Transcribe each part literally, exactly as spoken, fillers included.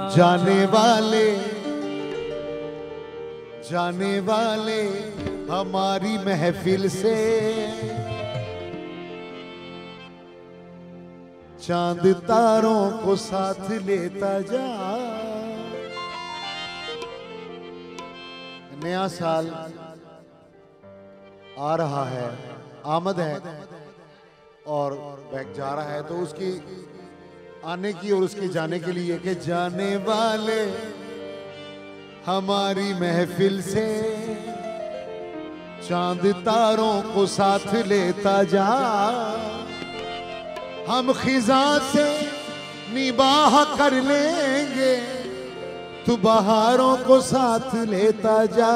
जाने वाले जाने वाले हमारी महफिल से चांद तारों को साथ लेता जा। नया साल आ रहा है, आमद है और बैग जा रहा है, तो उसकी आने की और उसके जाने के लिए कि जाने वाले हमारी महफिल से चांद तारों को साथ लेता जा। हम खिजा से निबाह कर लेंगे, तू बहारों को साथ लेता जा।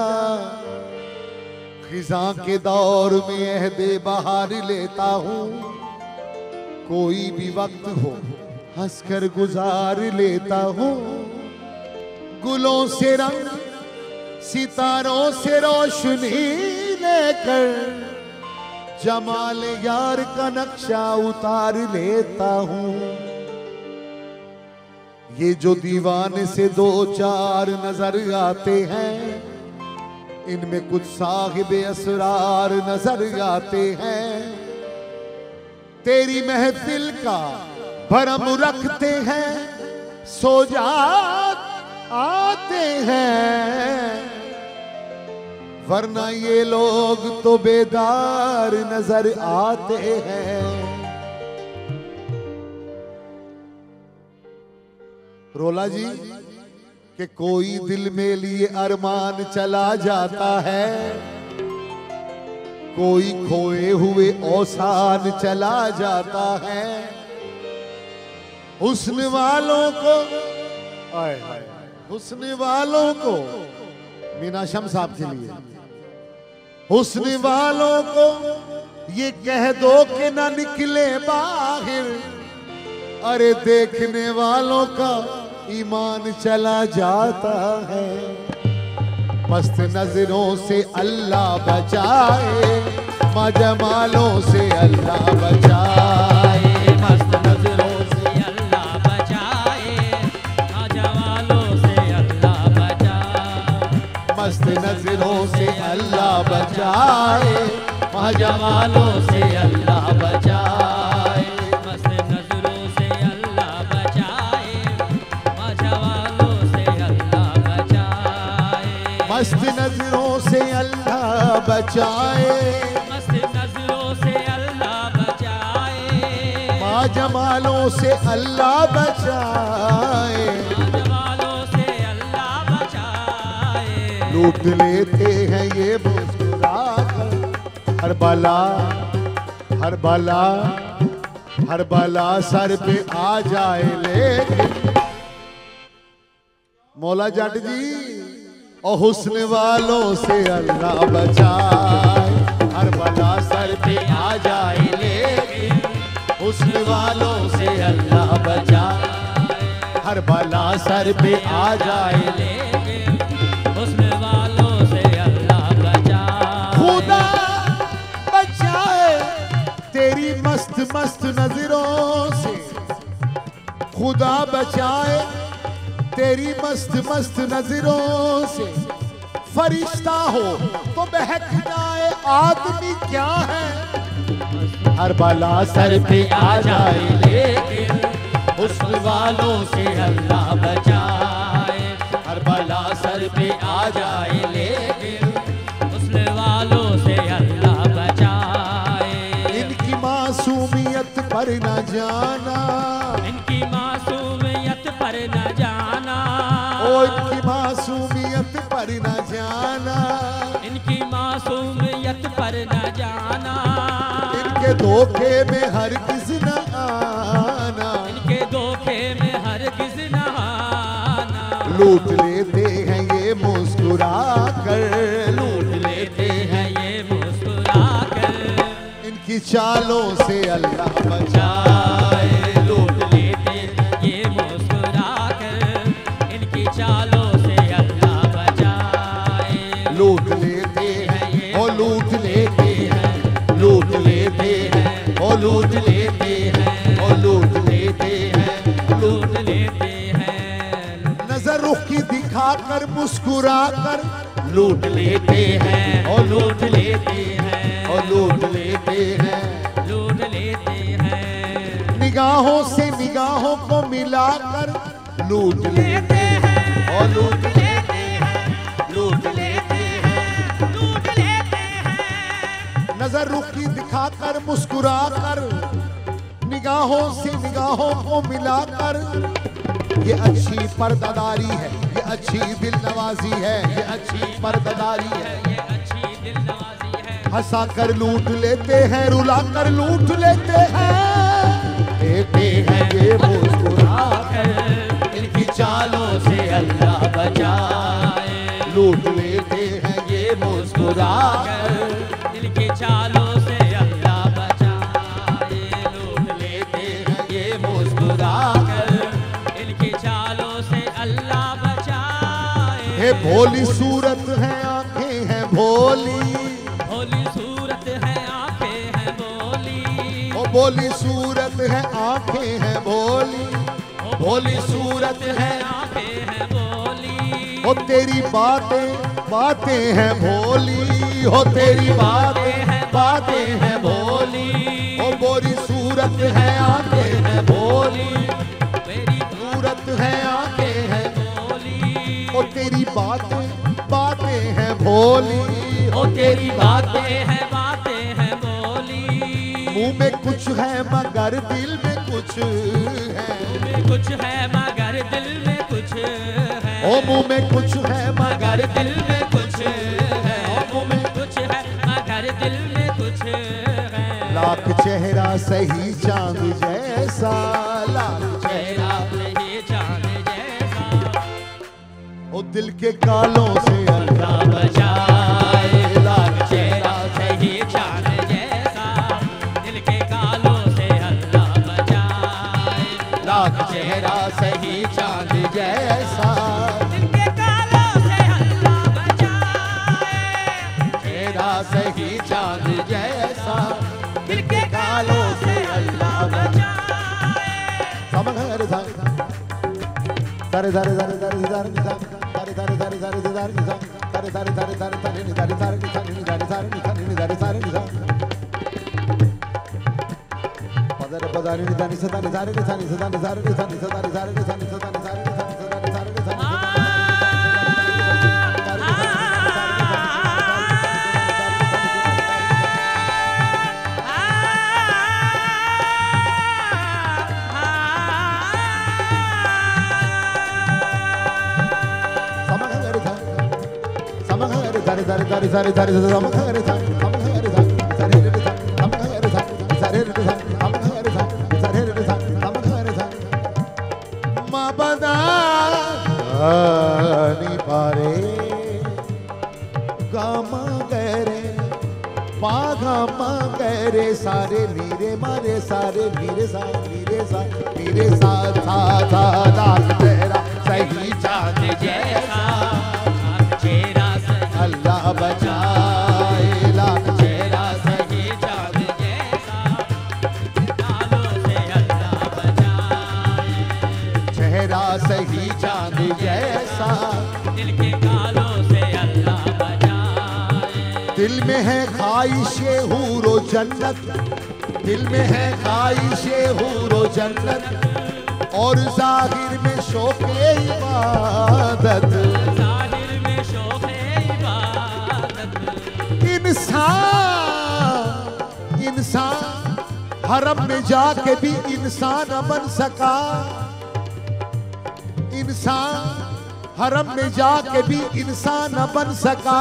खिजा के दौर में अहदे बहार लेता हूँ, कोई भी वक्त हो हंसकर गुजार लेता हूँ। गुलों से रंग सितारों से रोशनी लेकर जमाल यार का नक्शा उतार लेता हूँ। ये जो दीवाने से दो चार नजर आते हैं, इनमें कुछ साहिबे असरार नजर आते हैं। तेरी महफिल का भरम रखते हैं, सो जा आते हैं, वरना ये लोग तो बेदार नजर आते हैं। रोला जी कि कोई दिल में लिए अरमान चला जाता है, कोई खोए हुए औसान चला जाता है। हुस्न वालों को आए हाय हुस्न वालों को मीना शम साहब के लिए, हुस्न वालों को ये कह दो कि ना निकले बाहर, अरे देखने वालों का ईमान चला जाता है। मस्त नजरों से अल्लाह बचाए, मजमालों से अल्लाह बचाए। मस्त नजरों से अल्लाह बचाए, मजमालों से अल्लाह बचाए। मस्त नजरों से अल्लाह बचाए, मजमालों से अल्लाह बचाए। मस्त नजरों से अल्लाह बचाए, मजमालों से अल्लाह बचाए। मस्त नजरों से अल्लाह बचाए, मस्त नजरों से अल्लाह बचाए। माँ जमालों से अल्लाह बचाए, जमालों से अल्लाह बचाए। लूट लेते हैं ये मुस्कुरा कर, हर बला हर बला हर बला सर पे आ जाए, लेकिन मौला जट जी और हुस्न वालों से अल्लाह बचाए। हर बला सर पे आ जाए, लेकिन हुस्न वालों से अल्लाह बचाए। हर बला सर पे आ जाए, लेकिन हुस्न वालों से अल्लाह बचाए। खुदा बचाए तेरी मस्त मस्त नजरों से, खुदा बचाए तेरी मस्त मस्त नजरों से। फरिश्ता हो तो बहक जाए, आदमी क्या है। हर बला सर पे आ जाए, लेकिन हुस्न वालों से अल्लाह बचाए। हर बला सर पे आ जाए, लेकिन हुस्न वालों से अल्लाह बचाए। इनकी मासूमियत पर न जाना, इनकी मासूमियत पर न जाना, ओ इनकी मासूमियत पर न जाना, इनकी मासूमियत पर न जाना। इनके धोखे में हर किस न आना, इनके धोखे में हर किस न आना। लूट लेते हैं ये मुस्कुरा कर, लूट लेते हैं ये मुस्कुरा कर। इनकी चालों से अल्लाह बचाए। लूट लेते ये मुस्कुरा कर, इनकी चालों से अल्लाह बचाए। लूट लेते हैं ये, ओ लूट लेते हैं, लूट लेते हैं, ओ लूट लेते हैं, ओ लूट लेते हैं, लूट लेते हैं। नजर रुख की दिखाकर मुस्कुरा कर लूट लेते हैं और लूट लेते हैं और लूट लेते हैं, लूट लेते हैं। निगाहों से निगाहों को मिलाकर लूट लेते हैं और लूट लेते हैं, लूट लेते हैं, लूट लेते हैं। नजर रुख की दिखाकर मुस्कुरा कर निगाहों से निगाहों को मिलाकर, ये अच्छी पर्दादारी है, ये अच्छी दिल नवाजी है, ये अच्छी पर्दादारी है, ये अच्छी दिल नवाजी है। हंसा कर लूट लेते हैं, रुला कर लूट लेते हैं, देते हैं ये मुस्कुरा कर, इनकी चालों से अल्लाह बचाए। लूट लेते हैं ये मुस्कुरा कर, इनकी चालों से अल्लाह बचाए। लूट लेते हैं ये मुस्कुरा कर, इनकी चालों से अल्लाह बचाए। हे भोली सूरत है आंखें हैं भोली, भोली सूरत है आंखें हैं भोली, ओ भोली सूरत है आंखें हैं भोली, भोली सूरत है आंखें हैं भोली। ओ तेरी बातें बातें हैं भोली, हो तेरी बातें हैं बातें हैं भोली, ओ भोली सूरत है आंखें हैं भोली, मेरी सूरत है आंखें हैं भोली। ओ तेरी बातें बातें हैं भोली, ओ तेरी बातें हैं बातें हैं भोली। मुंह में कुछ है मगर दिल में कुछ है, में कुछ है मगर दिल में कुछ है। ओ मुंह में कुछ है मगर मगर दिल में कुछ है, मुंह में कुछ है मगर दिल में कुछ है। लाख चेहरा सही चांद जैसा, लाख चेहरा नहीं चांद जैसा, ओ दिल के कालों से अल्लाह बचाए। लाख चेहरा सही चांद जैसा, दिल के कालों से अल्लाह बचाए। लाख चेहरा सही चांद जैसा, दिल के कालों से अल्लाह बचाए। चेहरा सही चांद जैसा, दिल के कालों से अल्लाह बचाए। समघर सा सारे सारे सारे सारे सारे सारे सारे सारे सारे सारे सारे सारे सारे सारे सारे नि सारे सारे नि सारे नि सारे सारे नि सारे नि सारे सारे नि पदर पदारी नि सारे सारे सारे नि सारे सारे सारे नि सारे सारे सारे नि सारे सारे सारे नि सारे सारे नि सारे सारे सारे सारे सारे सारे समघर सा समघर सा सारे रे सा समघर सा सारे रे सा समघर सा सारे रे सा समघर सा मा बदा नी पारे गामा गरे पा गामा गरे सारे नीरे मारे सारे नीरे सा नीरे सा नीरे सा सा सा लाख तेरा सही चांद जैसा, चेहरा अल्लाह बचाए। लाख चेहरा सही चांद जैसा, कालों से अल्लाह बचाए। चेहरा सही चांद जैसा, दिल के कालों से अल्लाह बचाए। दिल में है ख्वाहिशे हूरो जन्नत, दिल में है ख्वाहिशे हूरो जन्नत, और जाहिर में शौक़े इबादत, जाहिर में शौक़े इबादत। इंसान इंसान हरम में जाके भी इंसान न बन सका, इंसान हरम में जाके भी इंसान न बन सका,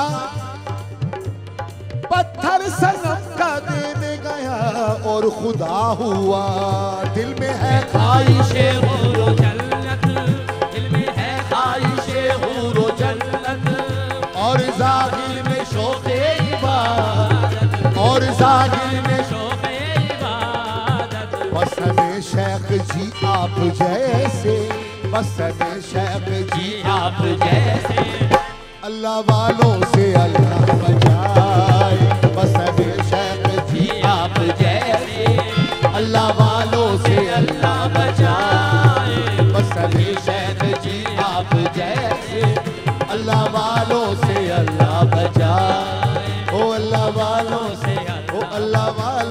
पत्थर सनम का देने गया और खुदा हुआ। दिल में है ख्वाहिशे हूरो जन्नत, दिल में है ख्वाहिशे हूरो जन्नत, और जाहिर में शौक़े इबादत, और जाहिर में शौक़े इबादत। बस हमें शेख जी आप जैसे, बस हमें शेख जी आप जैसे, अल्लाह वालों से अल्लाह बचाए। बस हमें शेख जी आप जैसे, अल्लाह वालों से अल्लाह बचाए। बस हमें शेख जी आप अल्लाह वालों से अल्लाह बचाए, ओ अल्लाह वालों से, ओ अल्लाह वालों